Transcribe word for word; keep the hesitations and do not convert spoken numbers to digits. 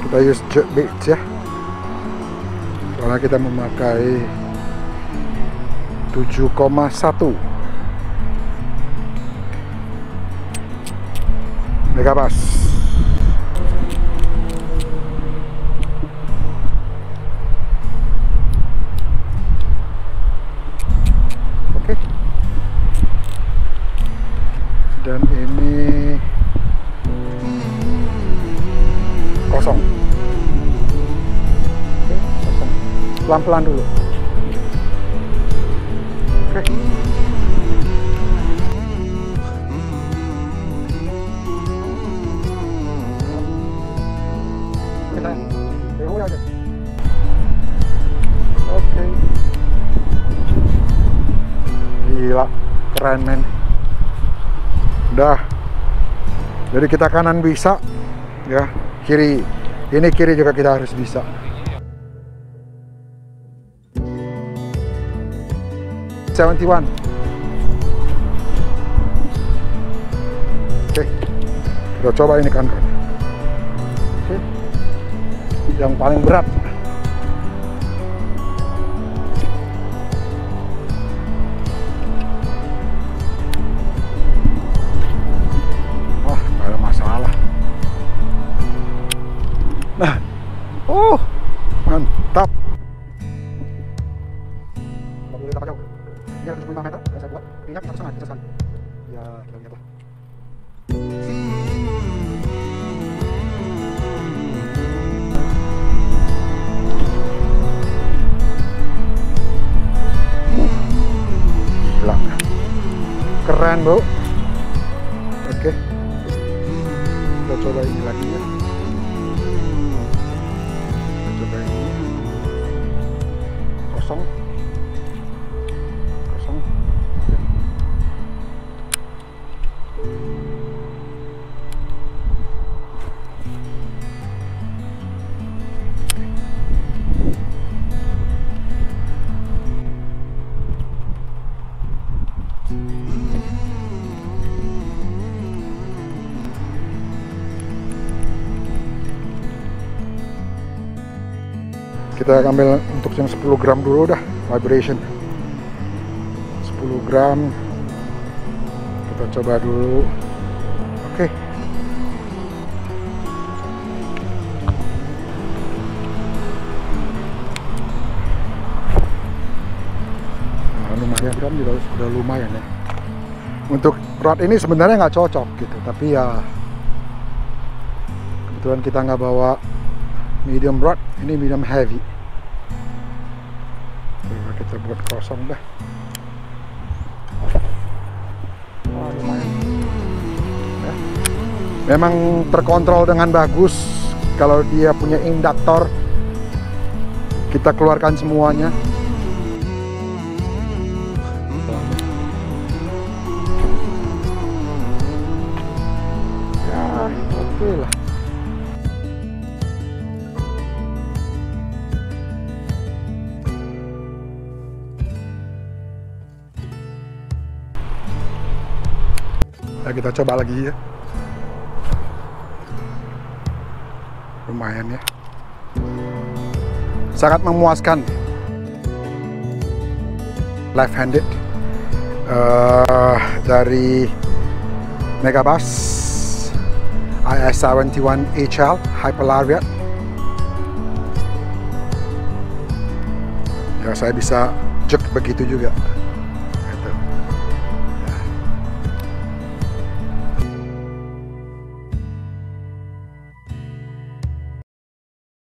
Kita use jerk baits ya, karena kita memakai tujuh koma satu megabass. Oke. Dan ini kosong. Oke, kosong. Pelan-pelan dulu. Oke. Kita tehu aja. Oke. Gila, keren men. Udah. Jadi kita kanan bisa, ya. Kiri. Ini kiri juga kita harus bisa. tujuh puluh satu. Oke, kita coba ini kan. Oke, yang paling berat. Wah, nggak ada masalah. Nah, oh, mantap. Ini tujuh puluh lima meter yang saya buat, minyak satu setengah bisa sekali. Ya, kita lihat lah. Gila, keren bro. Oke, kita coba ini lagi ya. Kita coba ini kosong. Kita ambil untuk yang sepuluh gram dulu dah, vibration sepuluh gram. Kita coba dulu. Oke. Nah, lumayan gram juga sudah lumayan ya. Untuk rod ini sebenarnya nggak cocok gitu, tapi ya kebetulan kita nggak bawa medium rod, ini medium heavy. Coba kita buat kosong dah. Oh, lumayan. Ya. Memang terkontrol dengan bagus. Kalau dia punya induktor, kita keluarkan semuanya. Ya, oke lah. Nah, kita coba lagi ya. Lumayan ya. Sangat memuaskan. Left handed uh, dari Megabass I S tujuh puluh satu H L Hyperlariat. Ya, saya bisa jerk begitu juga.